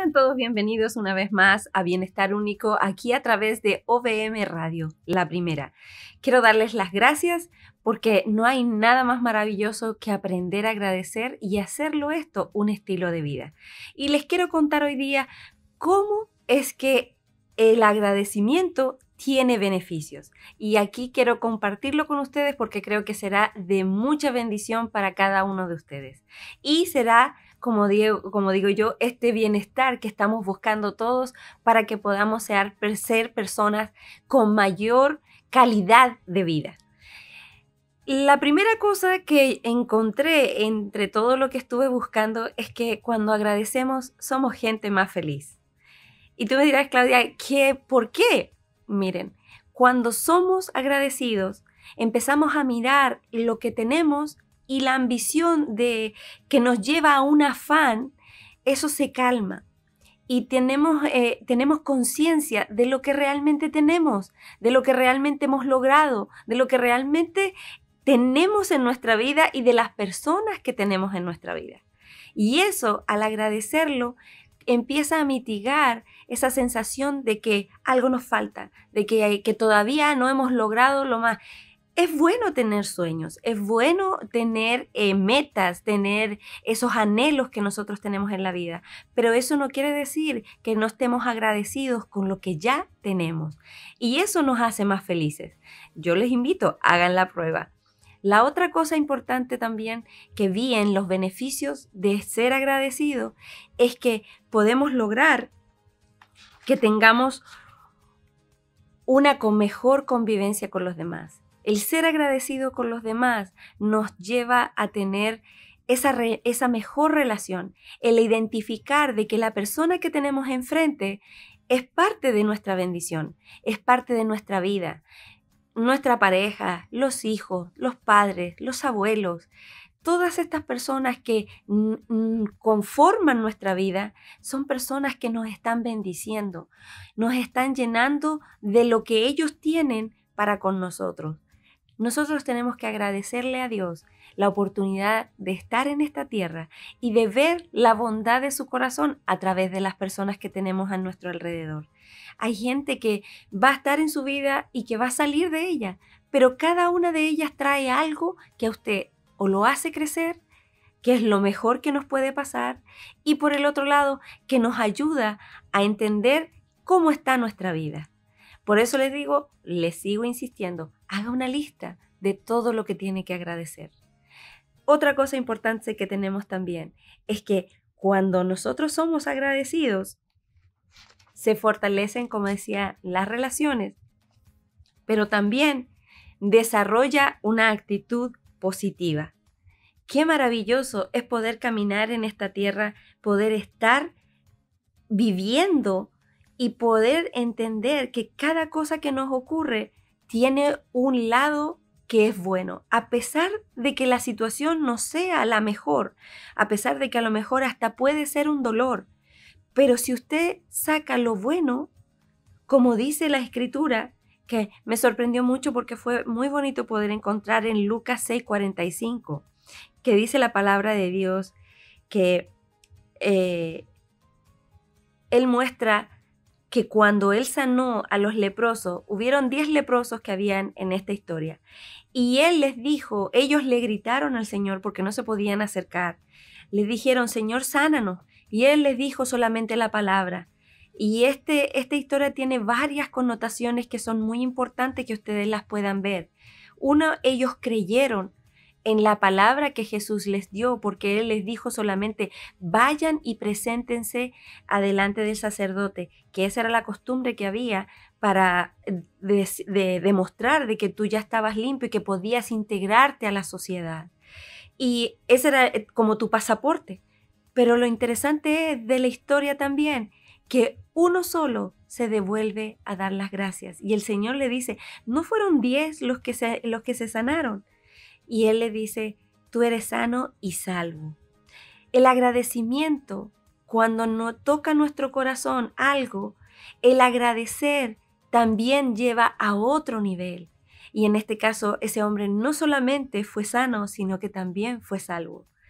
Sean todos bienvenidos una vez más a Bienestar Único aquí a través de OVM Radio, la primera. Quiero darles las gracias porque no hay nada más maravilloso que aprender a agradecer y hacerlo esto un estilo de vida. Y les quiero contar hoy día cómo es que el agradecimiento tiene beneficios. Y aquí quiero compartirlo con ustedes porque creo que será de mucha bendición para cada uno de ustedes. Y será, como digo yo, este bienestar que estamos buscando todos para que podamos ser personas con mayor calidad de vida. La primera cosa que encontré entre todo lo que estuve buscando es que cuando agradecemos somos gente más feliz. Y tú me dirás, Claudia, ¿por qué? Miren, cuando somos agradecidos, empezamos a mirar lo que tenemos y la ambición que nos lleva a un afán, eso se calma. Y tenemos conciencia de lo que realmente tenemos, de lo que realmente hemos logrado, de lo que realmente tenemos en nuestra vida y de las personas que tenemos en nuestra vida. Y eso, al agradecerlo, empieza a mitigar esa sensación de que algo nos falta, de que todavía no hemos logrado lo más. Es bueno tener sueños, es bueno tener metas, tener esos anhelos que nosotros tenemos en la vida, pero eso no quiere decir que no estemos agradecidos con lo que ya tenemos. Y eso nos hace más felices. Yo les invito, hagan la prueba. La otra cosa importante también que vi en los beneficios de ser agradecido es que podemos lograr que tengamos una mejor convivencia con los demás. El ser agradecido con los demás nos lleva a tener esa mejor relación, el identificar de que la persona que tenemos enfrente es parte de nuestra bendición, es parte de nuestra vida. Nuestra pareja, los hijos, los padres, los abuelos, todas estas personas que conforman nuestra vida son personas que nos están bendiciendo, nos están llenando de lo que ellos tienen para con nosotros. Nosotros tenemos que agradecerle a Dios la oportunidad de estar en esta tierra y de ver la bondad de su corazón a través de las personas que tenemos a nuestro alrededor. Hay gente que va a estar en su vida y que va a salir de ella, pero cada una de ellas trae algo que a usted o lo hace crecer, que es lo mejor que nos puede pasar, y por el otro lado, que nos ayuda a entender cómo está nuestra vida. Por eso les digo, les sigo insistiendo, haga una lista de todo lo que tiene que agradecer. Otra cosa importante que tenemos también es que cuando nosotros somos agradecidos, se fortalecen, como decía, las relaciones, pero también desarrolla una actitud positiva. Qué maravilloso es poder caminar en esta tierra, poder estar viviendo y poder entender que cada cosa que nos ocurre tiene un lado que es bueno, a pesar de que la situación no sea la mejor, a pesar de que a lo mejor hasta puede ser un dolor. Pero si usted saca lo bueno, como dice la Escritura, que me sorprendió mucho porque fue muy bonito poder encontrar en Lucas 6:45, que dice la palabra de Dios que Él muestra que cuando Él sanó a los leprosos, hubieron 10 leprosos que habían en esta historia. Y Él les dijo, ellos le gritaron al Señor porque no se podían acercar. Le dijeron, Señor, sánanos. Y Él les dijo solamente la palabra. Y esta historia tiene varias connotaciones que son muy importantes que ustedes las puedan ver. Uno, ellos creyeron en la palabra que Jesús les dio, porque Él les dijo solamente, vayan y preséntense adelante del sacerdote, que esa era la costumbre que había para demostrar de que tú ya estabas limpio y que podías integrarte a la sociedad. Y ese era como tu pasaporte. Pero lo interesante es de la historia también, que uno solo se devuelve a dar las gracias. Y el Señor le dice, no fueron 10 los que se sanaron. Y Él le dice, tú eres sano y salvo. El agradecimiento, cuando no toca nuestro corazón algo, el agradecer también lleva a otro nivel. Y en este caso, ese hombre no solamente fue sano, sino que también fue salvo.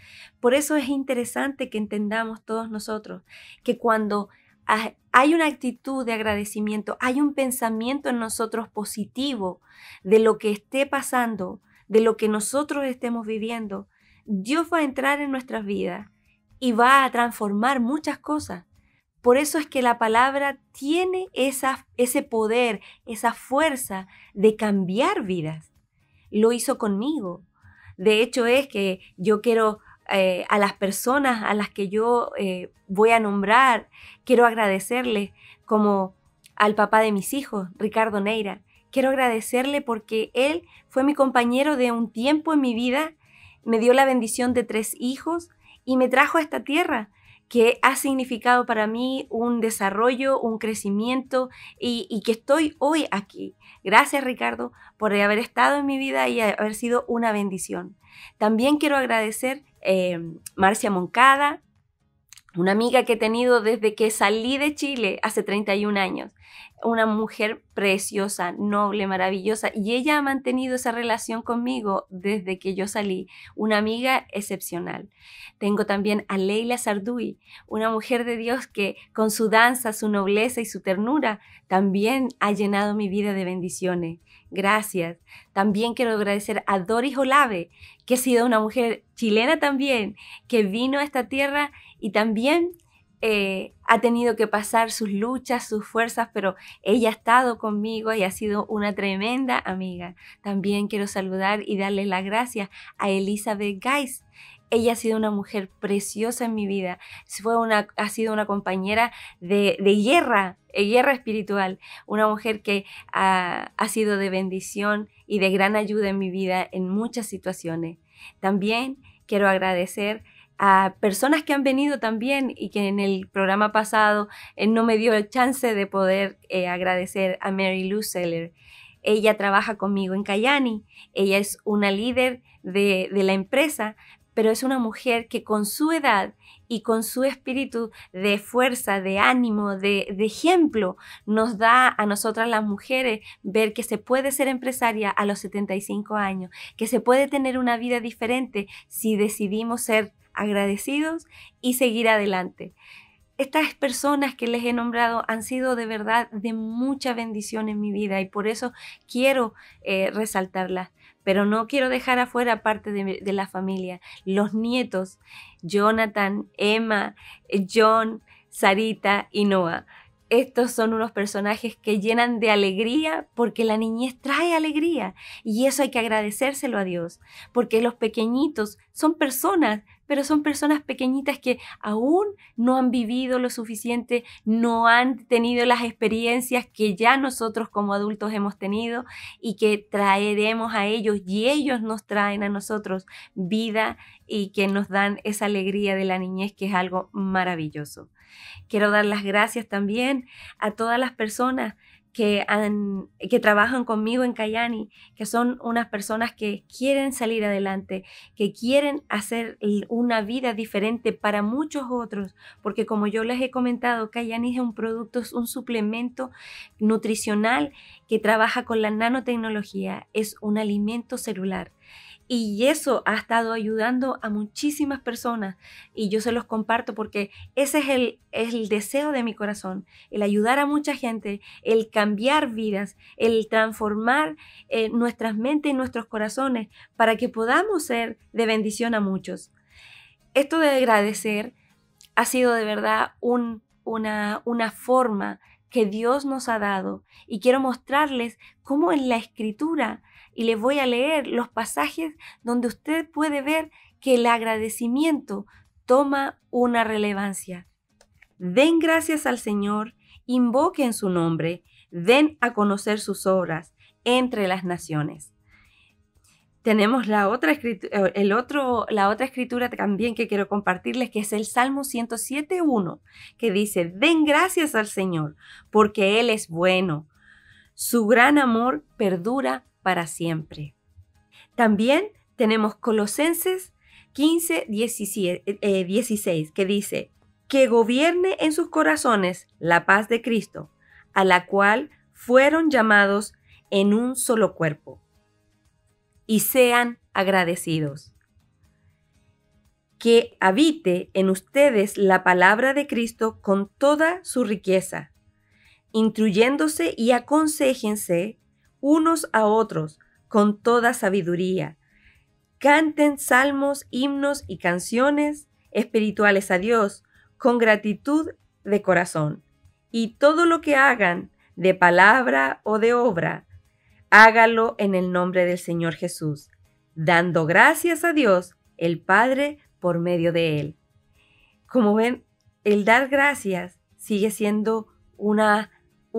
Por eso es interesante que entendamos todos nosotros que cuando hay una actitud de agradecimiento, hay un pensamiento en nosotros positivo de lo que esté pasando, de lo que nosotros estemos viviendo, Dios va a entrar en nuestras vidas y va a transformar muchas cosas. Por eso es que la palabra tiene ese poder, esa fuerza de cambiar vidas. Lo hizo conmigo. De hecho es que yo quiero a las personas a las que yo voy a nombrar, quiero agradecerles como al papá de mis hijos, Ricardo Neira. Quiero agradecerle porque él fue mi compañero de un tiempo en mi vida, me dio la bendición de 3 hijos y me trajo a esta tierra que ha significado para mí un desarrollo, un crecimiento y que estoy hoy aquí. Gracias, Ricardo, por haber estado en mi vida y haber sido una bendición. También quiero agradecer Marcia Moncada, una amiga que he tenido desde que salí de Chile hace 31 años. Una mujer preciosa, noble, maravillosa. Y ella ha mantenido esa relación conmigo desde que yo salí. Una amiga excepcional. Tengo también a Leila Sarduy, una mujer de Dios que con su danza, su nobleza y su ternura también ha llenado mi vida de bendiciones. Gracias. También quiero agradecer a Doris Olave, que ha sido una mujer chilena también, que vino a esta tierra y también ha tenido que pasar sus luchas, sus fuerzas, pero ella ha estado conmigo y ha sido una tremenda amiga. También quiero saludar y darle las gracias a Elizabeth Geis. Ella ha sido una mujer preciosa en mi vida. Ha sido una compañera de guerra espiritual. Una mujer que ha sido de bendición y de gran ayuda en mi vida en muchas situaciones. También quiero agradecer a personas que han venido también y que en el programa pasado no me dio el chance de poder agradecer a Mary Lou Seller. Ella trabaja conmigo en Cayani. Ella es una líder de la empresa, pero es una mujer que con su edad y con su espíritu de fuerza, de ánimo, de ejemplo, nos da a nosotras las mujeres ver que se puede ser empresaria a los 75 años, que se puede tener una vida diferente si decidimos ser agradecidos y seguir adelante. Estas personas que les he nombrado han sido de verdad de mucha bendición en mi vida y por eso quiero resaltarlas. Pero no quiero dejar afuera parte de la familia. Los nietos, Jonathan, Emma, John, Sarita y Noah. Estos son unos personajes que llenan de alegría porque la niñez trae alegría y eso hay que agradecérselo a Dios, porque los pequeñitos son personas, pero son personas pequeñitas que aún no han vivido lo suficiente, no han tenido las experiencias que ya nosotros como adultos hemos tenido y que traeremos a ellos y ellos nos traen a nosotros vida y que nos dan esa alegría de la niñez que es algo maravilloso. Quiero dar las gracias también a todas las personas que trabajan conmigo en Cayani, que son unas personas que quieren salir adelante, que quieren hacer una vida diferente para muchos otros, porque como yo les he comentado, Cayani es un producto, es un suplemento nutricional que trabaja con la nanotecnología, es un alimento celular. Y eso ha estado ayudando a muchísimas personas y yo se los comparto porque ese es el deseo de mi corazón, el ayudar a mucha gente, el cambiar vidas, el transformar nuestras mentes y nuestros corazones para que podamos ser de bendición a muchos. Esto de agradecer ha sido de verdad una forma que Dios nos ha dado y quiero mostrarles cómo en la Escritura, y les voy a leer los pasajes donde usted puede ver que el agradecimiento toma una relevancia. Den gracias al Señor, invoquen su nombre, den a conocer sus obras entre las naciones. Tenemos la otra escritura también que quiero compartirles, que es el Salmo 107:1, que dice: den gracias al Señor, porque Él es bueno. Su gran amor perdura para siempre. También tenemos Colosenses 15:16, que dice: que gobierne en sus corazones la paz de Cristo, a la cual fueron llamados en un solo cuerpo. Y sean agradecidos. que habite en ustedes la palabra de Cristo con toda su riqueza, instruyéndose y aconséjense unos a otros con toda sabiduría. Canten salmos, himnos y canciones espirituales a Dios con gratitud de corazón. Y todo lo que hagan, de palabra o de obra, hágalo en el nombre del Señor Jesús, dando gracias a Dios, el Padre, por medio de Él. Como ven, el dar gracias sigue siendo una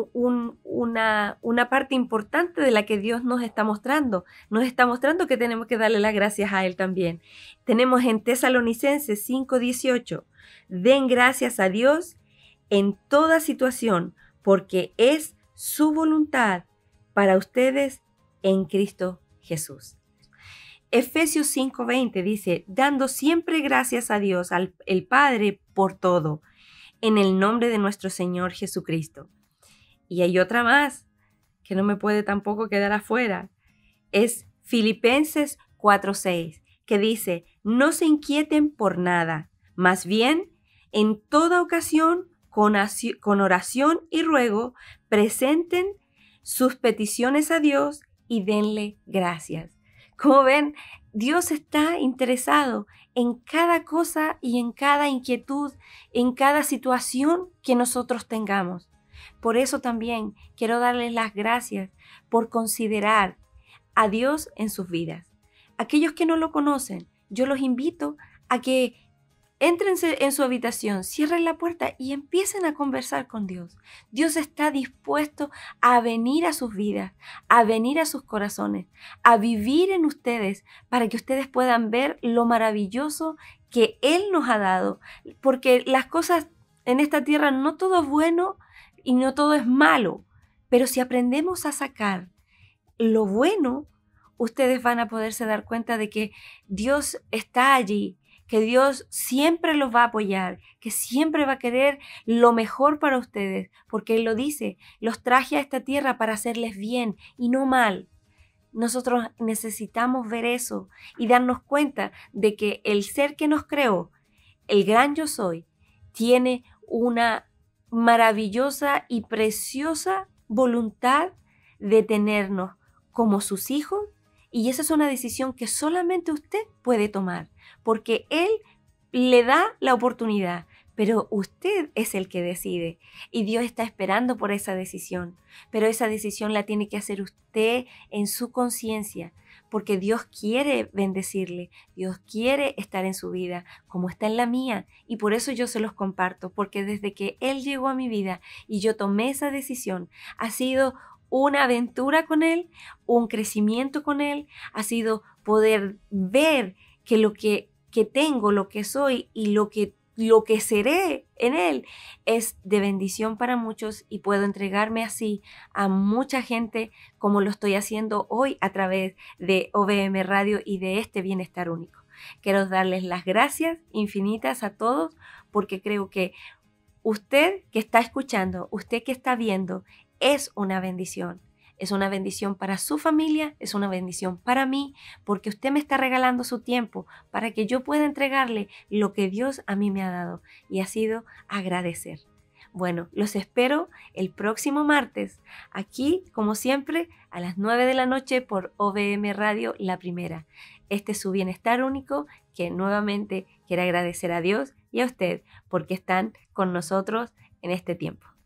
parte importante de la que Dios nos está mostrando. Nos está mostrando que tenemos que darle las gracias a Él también. Tenemos en Tesalonicenses 5:18, den gracias a Dios en toda situación, porque es su voluntad para ustedes en Cristo Jesús. Efesios 5:20 dice, dando siempre gracias a Dios, el Padre, por todo, en el nombre de nuestro Señor Jesucristo. Y hay otra más que no me puede tampoco quedar afuera. Es Filipenses 4:6, que dice, no se inquieten por nada, más bien, en toda ocasión, con oración y ruego, presenten sus peticiones a Dios y denle gracias. Como ven, Dios está interesado en cada cosa y en cada inquietud, en cada situación que nosotros tengamos. Por eso también quiero darles las gracias por considerar a Dios en sus vidas. Aquellos que no lo conocen, yo los invito a que entren en su habitación, cierren la puerta y empiecen a conversar con Dios. Dios está dispuesto a venir a sus vidas, a venir a sus corazones, a vivir en ustedes para que ustedes puedan ver lo maravilloso que Él nos ha dado. Porque las cosas en esta tierra no todo es bueno y no todo es malo, pero si aprendemos a sacar lo bueno, ustedes van a poderse dar cuenta de que Dios está allí, que Dios siempre los va a apoyar, que siempre va a querer lo mejor para ustedes, porque Él lo dice, los traje a esta tierra para hacerles bien y no mal. Nosotros necesitamos ver eso y darnos cuenta de que el ser que nos creó, el gran yo soy, tiene una maravillosa y preciosa voluntad de tenernos como sus hijos. Y esa es una decisión que solamente usted puede tomar, porque Él le da la oportunidad, pero usted es el que decide. Y Dios está esperando por esa decisión, pero esa decisión la tiene que hacer usted en su conciencia, porque Dios quiere bendecirle, Dios quiere estar en su vida, como está en la mía. Y por eso yo se los comparto, porque desde que Él llegó a mi vida y yo tomé esa decisión, ha sido una aventura con Él, un crecimiento con Él, ha sido poder ver que lo que tengo, lo que soy y lo que seré en Él es de bendición para muchos y puedo entregarme así a mucha gente como lo estoy haciendo hoy a través de OVM Radio y de este Bienestar Único. Quiero darles las gracias infinitas a todos porque creo que usted que está escuchando, usted que está viendo, es una bendición. Es una bendición para su familia, es una bendición para mí, porque usted me está regalando su tiempo para que yo pueda entregarle lo que Dios a mí me ha dado y ha sido agradecer. Bueno, los espero el próximo martes, aquí, como siempre, a las 9 de la noche por OVM Radio, la primera. Este es su Bienestar Único, que nuevamente quiere agradecer a Dios y a usted porque están con nosotros en este tiempo.